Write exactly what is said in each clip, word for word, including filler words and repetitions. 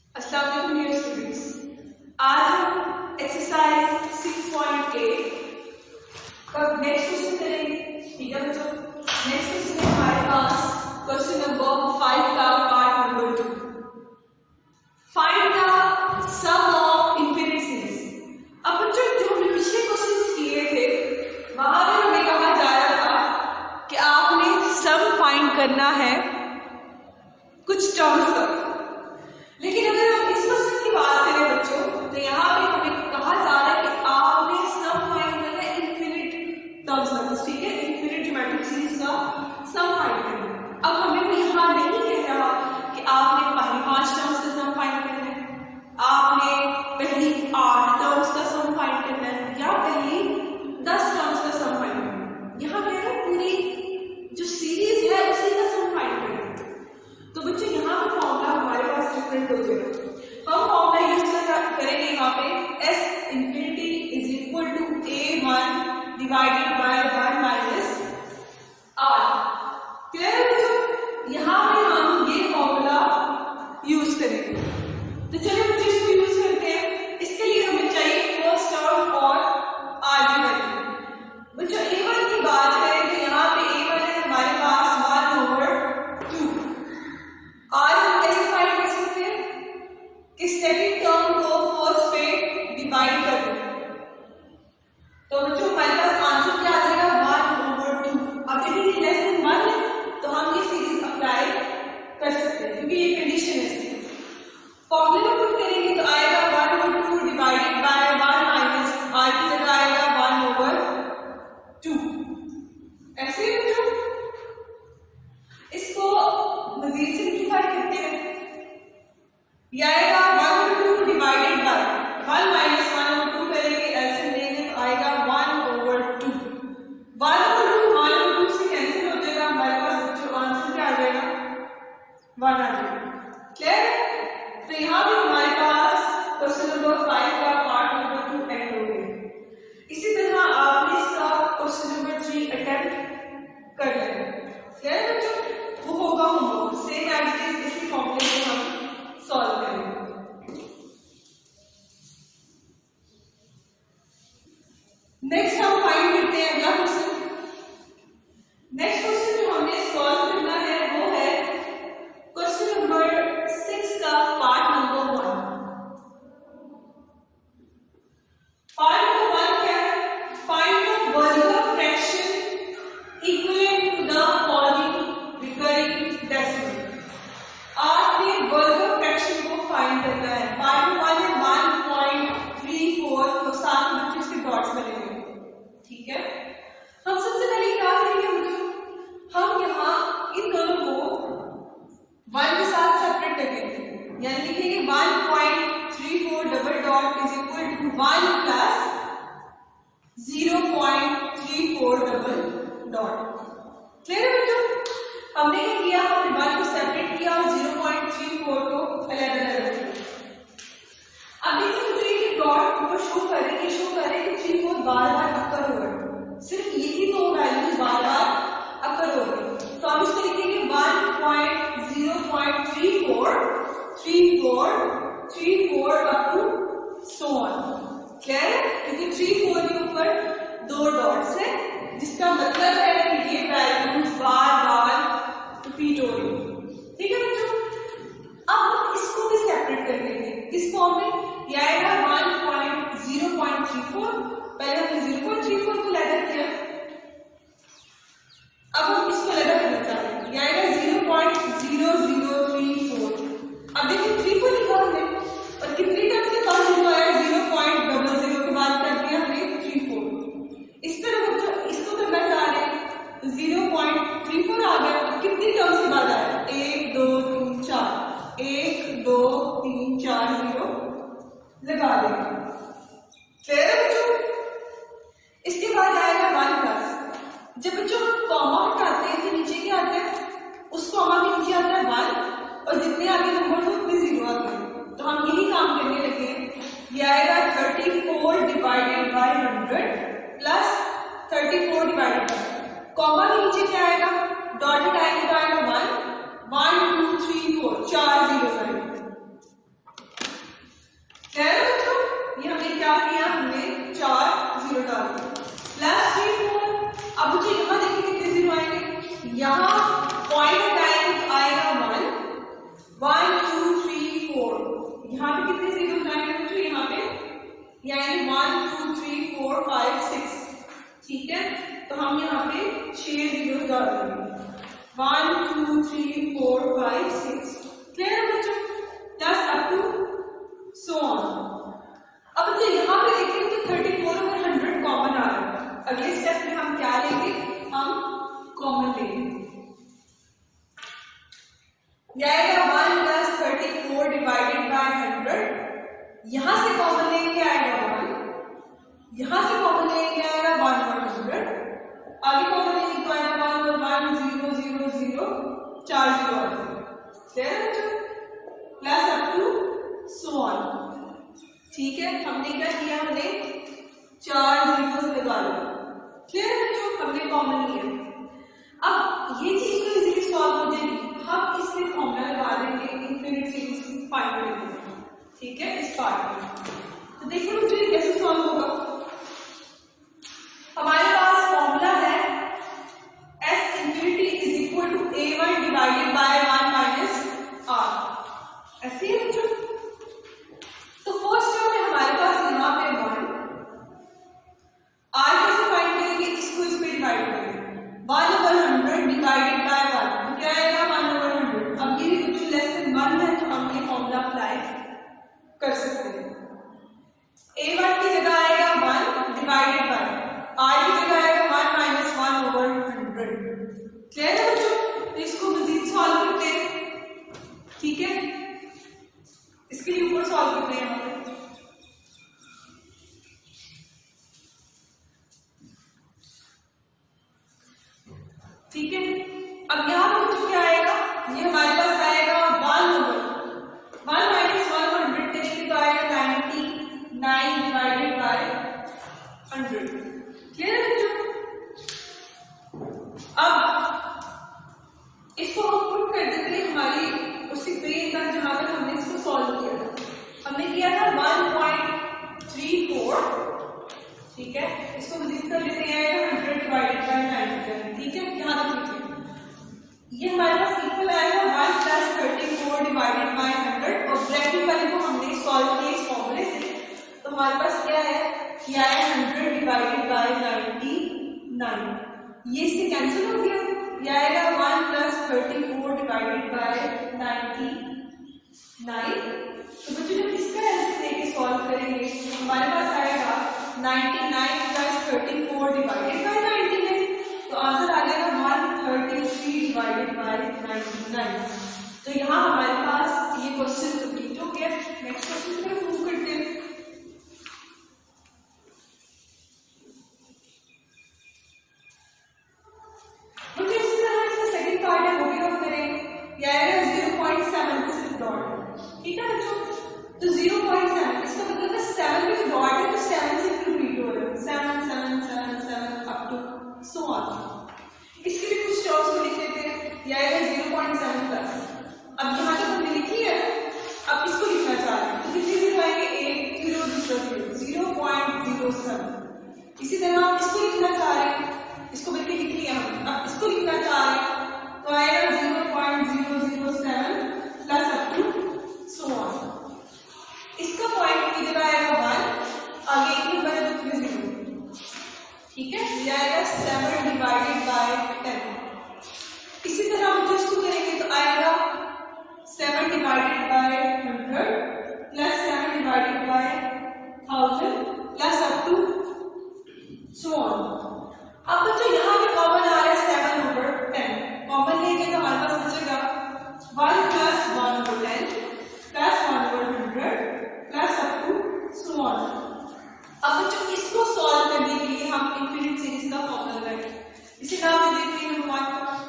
अस्सलाम वालेकुम dear students. आज हम एक्सरसाइज सिक्स पॉइंट एट का नेक्स्ट क्वेश्चन करेंगे। ठीक है बच्चों, नेक्स्ट क्वेश्चन है हमारे पास क्वेश्चन नंबर फाइव का part number two. Find the sum of infinite series. अब बच्चों जो हमने पिछले क्वेश्चन किए थे वहां पर हमें कहा जा रहा था कि आपने सम फाइंड करना है कुछ टर्म्स का, लेकिन अगर हम इस क्वेश्चन की बात करें बच्चों तो यहाँ पे हमें कहा जा रहा है कि आपने सम फाइंड करना है इनफिनिट टर्म्स का। ठीक है, इनफिनिट ज्योमेट्रिक सीरीज का सम फाइंड करना है। अब हमें वो यहाँ नहीं कह रहा कि आपने पहली पांच टर्म्स का सम फाइंड करना है, आपने पहली आठ टर्म्स का सम फाइंड करना है या पहली दस टर्म्स का सम फाइंड करना है। यहाँ कह रहा है पूरी जो सीरीज है उसी का सम फाइंड करना है। तो बच्चों यहाँ पे फॉर्मूला हमारे पास डिफरेंट हो जाएगा। हम फॉर्मूला यूज करेंगे यहाँ पे S infinity is equal to a one divided by one minus r. Clear है बच्चों? यहाँ पे हम ये फॉर्मूला यूज करेंगे। तो चलिए बच्चों इसको यूज करते हैं। इसके लिए हमें चाहिए फर्स्ट टर्म और आर्ग्यूमेंट। बच्चों ए वन की बात करें तो यहाँ पे ए वन है हमारे पास वन ओवर टू। आज हम कैसे फाइंड कर सकते हैं कि सेकंड टर्म को फर्स्ट पे डिवाइड कर दें। तो बच्चों हमारे पास आंसर क्या आ जाएगा वन ओवर टू। अब यदि ये लेस देन वन है तो हम ये सीरीज अप्लाई कर सकते हैं क्योंकि ये कंडीशन है। फॉर्मूले में पुट करेंगे तो आएगा one over two divided by one minus r की जगह आएगा वन ओवर टू। ऐसे ही बच्चों इसको मजीद सिंप्लीफाई करते हैं, ये आएगा one over two divided by one minus one over two करेंगे, ऐसे लेंगे तो आएगा one over two. One over two one over two से कैंसिल हो जाएगा, हमारे पास जो आंसर क्या आ जाएगा वन आ जाएगा। क्लियर? तो यहाँ पे हमारे पास क्वेश्चन नंबर फाइव का पार्ट नंबर टू एंड हो गया। इसी तरह आपने इसका क्वेश्चन नंबर थ्री अटेम्प्ट कर लेना। क्लियर बच्चों? वो होगा homework same as it is, इसी फॉर्मूले से हम सॉल्व करेंगे। नेक्स्ट हम फाइंड करते हैं अगला क्वेश्चन। नेक्स्ट क्वेश्चन जो हमने सॉल्व करना है वो है क्वेश्चन नंबर सिक्स का part number one. Part number one क्या है? फाइंड द वर्गमूल fraction equivalent to the following recurring decimal. आपने वर्गमूल फ्रैक्शन को फाइंड करना है। पार्ट वन है वन पॉइंट थ्री फोर, तो साथ में बच्चों इसके डॉट्स बनेंगे। ठीक है, हम सबसे पहले क्या करेंगे बच्चों, हम यहाँ इन दोनों को वन के साथ सेपरेट कर देंगे, यानी लिखेंगे one point three four double dot is equal to one plus zero point three four double dot. Clear है बच्चों? हमने क्या किया, हमने वन को सेपरेट किया और जीरो पॉइंट थ्री फोर को अलग अलग रखा। अब देखिए मुझे ये डॉट को शो कर रहे हैं, शो कर रहे हैं कि थ्री फोर बार बार अकर हो रहा है, सिर्फ यही दो वैल्यूज बार बार अकर हो रही है। तो हम इसको लिखेंगे one point zero point three four three four three four up to so on. Clear है? क्योंकि थ्री फोर के ऊपर दो डॉट्स है, जिसका मतलब है कि ये वैल्यूज बार बार रिपीट हो रही है। ठीक है बच्चों? अब हम इसको भी सेपरेट कर लेंगे इस फॉर्म में। यह आएगा one point zero point three four, पहले हमने जीरो पॉइंट थ्री फोर को लेकर किया, अब हम इसको लेकर करना चाहते हैं, यह आएगा zero point zero zero three four. अब देखिए थ्री फोर लिखा हमने और कितनी टर्म्स के बाद जो आया जीरो पॉइंट डबल जीरो के बाद कर दिया हमने थ्री फोर। इस तरह बच्चों इसको करना चाह रहे हैं तो जीरो पॉइंट थ्री फोर आ गया। अब कितनी टर्म्स के बाद आया, एक दो तीन चार, एक दो तीन चार जीरो लगा देंगे। क्लियर है बच्चों? इसके बाद आएगा वन प्लस। जब बच्चों हम कॉमा हटाते हैं तो नीचे क्या आता है, उस कॉमा के नीचे आता है वन और जितने आगे नंबर हो उतने जीरो आते हैं। तो हम यही काम करने लगे हैं। ये आएगा thirty four divided by hundred plus thirty four divided by, comma के नीचे क्या आएगा, डॉटेड आएगा तो आएगा one, one two three four, चार जीरो आएगा। यहाँ पॉइंट टाइम आएगा one, one two three four, यहाँ पे कितने जीरो आएंगे बच्चों, यहाँ पे यानी one two three four five six, ठीक है। तो हम यहाँ पे छह जीरो डाल देंगे, one two three four five six, clear है बच्चों, plus up to so on. अब बच्चों यहाँ पे देखेंगे तो थर्टी फोर और हंड्रेड कॉमन आ रहा है, अगले स्टेप में हम क्या लेंगे, हम कॉमन लेंगे, आएगा one plus thirty four divided by hundred, यहां से कॉमन लेंगे आएगा वन, यहां से कॉमन लेंगे आएगा वन और हंड्रेड, आगे कॉमन लेंगे तो आएगा वन और वन जीरो जीरो जीरो, चार जीरो आ जाएगा, क्लियर है बच्चों, plus up to so on, ठीक है। हमने क्या किया, हमने चार जीरो लगा लिया, क्लियर है बच्चों, हमने कॉमन लिया। अब ये चीज तो इजीली सॉल्व हो जाएगी, हम इसमें फॉर्मूला लगा देंगे इनफिनिट सीरीज की फाइंड करेंगे, ठीक है, इस पार्ट में। तो देखो बच्चों ये कैसे सॉल्व होगा, हमारे पास फॉर्मूला है S infinity is equal to a one divided by one minus r, ऐसे ही बच्चों। तो फर्स्ट टर्म में हमारे पास यहाँ पे वन, आर कैसे फाइंड करेंगे, इसको इस पे डिवाइड करेंगे, one over hundred divided by one, तो क्या आएगा वन ओवर हंड्रेड। अब ये कुछ लेस देन वन है तो हम ये फॉर्मूला अप्लाई कर सकते हैं, ए वन की जगह आएगा वन डिवाइडेड बाय आर की जगह आएगा one minus one over hundred, clear है बच्चों। तो इसको मजीद सॉल्व करते हैं, ठीक है, इसके लिए ऊपर सॉल्व करते हैं हम, ठीक है। अब यहाँ पे बच्चों क्या आएगा, ये हमारे पास आएगा one over one minus one और हंड्रेड करेंगे तो आएगा ninety nine divided by hundred, clear है बच्चों। अब इसको हम पुट कर देते हैं हमारी उसी पेज पर जहां पर हमने इसको सॉल्व किया था, हमने किया था वन पॉइंट थ्री फोर, ठीक है, इसको मजीद कर लेते हैं हंड्रेड डिवाइडेड बाय नाइनटी, ठीक है, यहाँ तक लिखिए। ये हमारे पास इक्वल आएगा one plus thirty four divided by hundred, और ब्रैकेट वाले को हमने सॉल्व किया इस फॉर्मूले से, तो हमारे पास क्या है, क्या है hundred divided by ninety nine, ये इससे कैंसिल हो गया, ये आएगा one plus thirty four divided by ninety nine. तो बच्चों जब इसका आंसर लेके सॉल्व करेंगे तो हमारे पास आएगा ninety nine plus thirty four divided by ninety nine, तो आंसर आ जाएगा one thirty three divided by ninety nine. तो यहाँ हमारे पास ये क्वेश्चन कंप्लीट हो गया। नेक्स्ट क्वेश्चन पर मूव करते हैं। मुझे इसी तरह इसका सेकंड पार्ट है वो भी हम करेंगे, यह आएगा ज़ीरो पॉइंट सेवन पे सिर्फ डॉट, ठीक है बच्चों। तो ज़ीरो पॉइंट सेवन इसका मतलब है सेवन पे जो डॉट है तो सेवन से रिपीट हो रहा है, seven seven seven seven up to so on. इसके लिए कुछ टर्म्स को लिख लेते हैं, यह आएगा ज़ीरो पॉइंट सेवन प्लस। अब यहाँ तक हमने लिखी है, अब इसको लिखना चाह रहे हैं तो कितने जीरो आएंगे, एक जीरो दूसरा zero, zero point zero seven. इसी तरह हम इसको लिखना चाह रहे हैं, इसको बल्कि लिख लिया हमने, अब इसको लिखना चाह रहे हैं तो आएगा zero point zero zero seven plus up to so on. इसका पॉइंट की जगह आएगा वन, आगे एक नंबर है तो फिर जीरो, ठीक है, ये आएगा सेवन डिवाइडेड बाय टेन। इसी तरह हम जो इसको करेंगे तो आएगा seven divided by hundred plus seven divided by thousand plus up to so on. अब बच्चों यहाँ पे कॉमन आ रहा है सेवन ओवर टेन, कॉमन लेंगे तो हमारे पास बचेगा one plus one over ten plus one over hundred plus up to so on. अब बच्चों इसको सॉल्व करने के लिए हम इनफिनिट सीरीज का फॉर्मूला लगाएंगे, इसी नाम से देखते हैं हम वन का।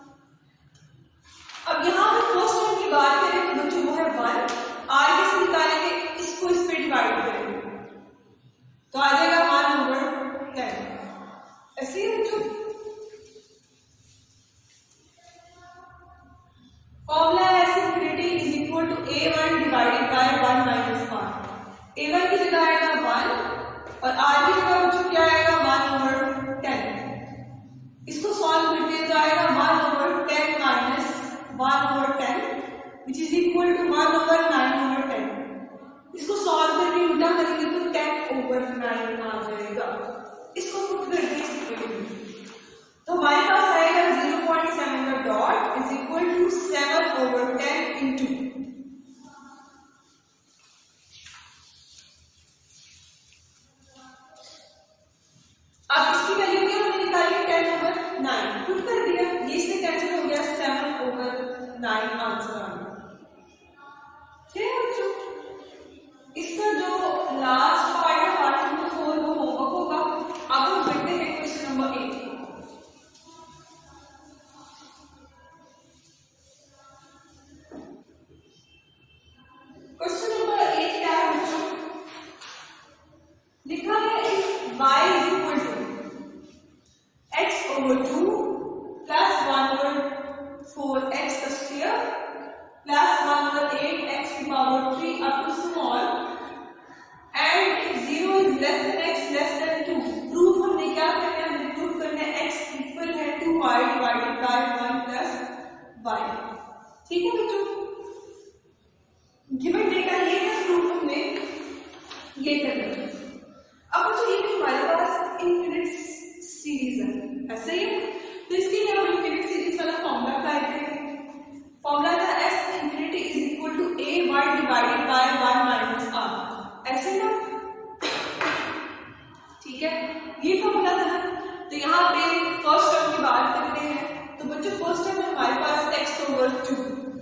अब यहाँ पे फर्स्ट टर्म की बात करें तो बच्चों वो है वन, आर कैसे निकालेंगे, इसको इस पे डिवाइड करेंगे तो आ जाएगा वन ओवर टेन, ऐसे ही बच्चों। फॉर्मूला है S infinity is equal to a one divided by one minus r. A one की जगह आएगा वन और आर की जगह बच्चों क्या आएगा वन ओवर टेन। इसको सॉल्व करते हैं तो आएगा one which is equal to one over nine over ten. इसको सॉल्व करके उल्टा करेंगे तो टेन ओवर नाइन आ जाएगा। इसको पुट करके तो हमारे पास आएगा ज़ीरो पॉइंट सेवन का dot is equal to seven over ten into अब इसकी वैल्यू क्या हमने निकाली टेन ओवर नाइन, पुट कर दिया, ये इससे कैंसिल हो गया, सेवन ओवर नाइन आंसर आ गया। ठीक है बच्चों, इसका जो लास्ट पार्ट है पार्ट नंबर फोर वो होमवर्क होगा। अब हम बढ़ते हैं question number eight. Question number eight क्या है बच्चों, लिखा है if y is equal to x over two plus one over four x the square plus one over eight x to power three up to small and if zero is less than x less than two, proof हमने क्या करना है, हमने proof करना है x equal है to y divided by one plus y। ठीक है बच्चों, गिवन डेटा ये है, प्रूफ हमने ये करना है। अब बच्चों ये भी हमारे पास इनफिनिट सीरीज है, ऐसे ही है, तो इसके लिए हम इनफिनिट सीरीज वाला फॉर्मूला अप्लाई करेंगे। फॉर्मूला था s infinity is equal to a y divided by one minus r, ऐसे ना, ठीक है, ये फॉर्मूला था। तो यहाँ पे फर्स्ट टर्म की बात करते हैं, तो बच्चों फर्स्ट टर्म हमारे पास x ओवर टू,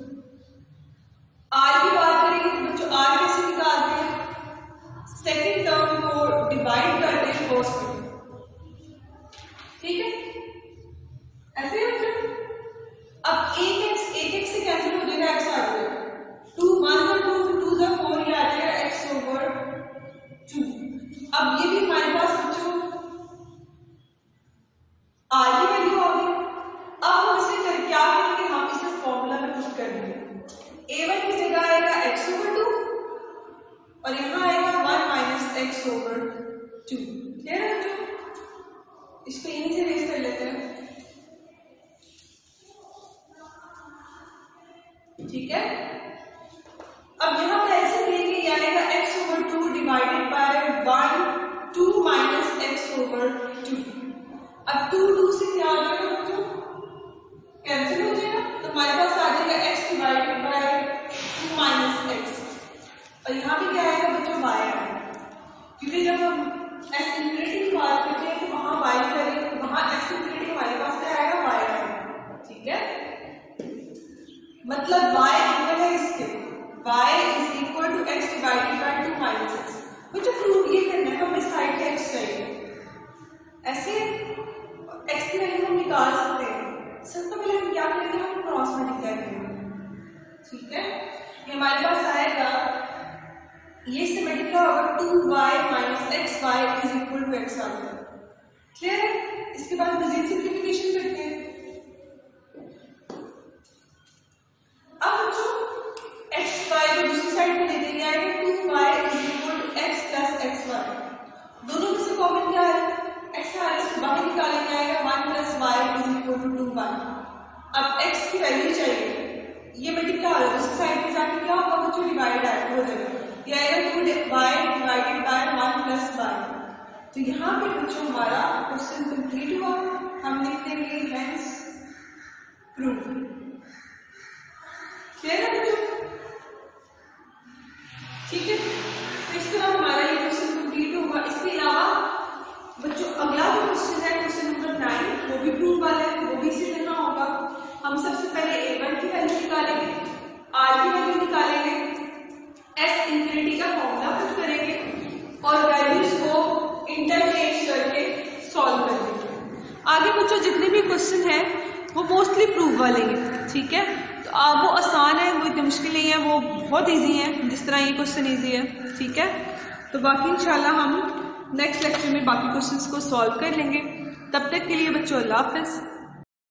r की बात करेंगे तो बच्चों r कैसे निकालते हैं, सेकेंड टर्म को डिवाइड करते हैं फर्स्ट में, ठीक है, ऐसे बच्चों। अब एक x एक x से कैंसिल हो जाएगा, x आ जाएगा टू, वन और टू टू जा फोर, ये आ जाएगा x ओवर टू। अब ये भी हमारे पास बच्चों r की वैल्यू आ गई। अब हम इसे क्या करेंगे, हम इसे फॉर्मूला में पुट कर देंगे। ए वन की जगह आएगा x ओवर टू और यहाँ आएगा one minus x over two. Clear है बच्चों, इसको यहीं से रेस कर लेते हैं, ठीक है। अब यहाँ पे ऐसे लेंगे, ये आएगा x over two divided by one two minus x over two. अब टू टू से क्या आ जाएगा बच्चों, कैंसिल हो जाएगा, तो हमारे पास आ जाएगा x divided by two minus x और यहाँ पे क्या आएगा बच्चों y आएगा, क्योंकि जब हम x इंफिनिटी की बात करते हैं तो वहां y करेंगे, वहां x इंफिनिटी हमारे पास क्या आएगा y आएगा, ठीक है। मतलब y इक्वल है इसके, y is equal to x divided by two minus x. बच्चों प्रूफ ये करना है, हमें साइड के x चाहिए, ऐसे x की वैल्यू हम निकाल सकते हैं। सबसे पहले हम क्या करेंगे, हम क्रॉस मल्टीप्लाई करेंगे, ठीक है। ये हमारे पास आएगा, ये से मल्टीप्लाई होगा two y minus x y is equal to x आ गया, क्लियर है। इसके बाद मजीद सिंप्लीफिकेशन करते हैं। अब बच्चों एक्स वाई को दूसरी साइड पे ले देंगे, आएगा two y is equal to x plus x y, दोनों में से कॉमन क्या है, एक्स आ रहा है, इसको बाहर निकालेंगे, आएगा one plus y is equal to two two. Y x की वैल्यू चाहिए, ये मल्टीप्लाई हो रहा है, दूसरी साइड पे जाके क्या होगा बच्चों, डिवाइड आएगा हो जाएगा, ये आएगा two y divided by one plus y. तो यहाँ पे बच्चों हमारा क्वेश्चन कंप्लीट हुआ, हम लिख देंगे हेंस प्रूफ। क्लियर है बच्चों, ठीक है। तो इस तरह हमारा ये क्वेश्चन कंप्लीट होगा। इसके अलावा बच्चों अगला जो क्वेश्चन है क्वेश्चन नंबर नाइन, वो भी प्रूफ वाला है, वो भी इसी तरह होगा। हम सबसे पहले ए वन की वैल्यू निकालेंगे, आर की वैल्यू निकालेंगे, एस इंफिनिटी का फॉर्मूला पुट करेंगे और वैल्यूज को इंटरचेंज करके सॉल्व करेंगे। आगे बच्चों जितने भी क्वेश्चन हैं वो मोस्टली प्रूफ वाले हैं, ठीक है। तो आप वो आसान है, वो इतनी मुश्किल नहीं है, वो बहुत इजी है, जिस तरह ये क्वेश्चन इजी है, ठीक है। तो बाकी इंशाल्लाह हम नेक्स्ट लेक्चर में बाकी क्वेश्चंस को सॉल्व कर लेंगे। तब तक के लिए बच्चों अल्लाह हाफ़िज़।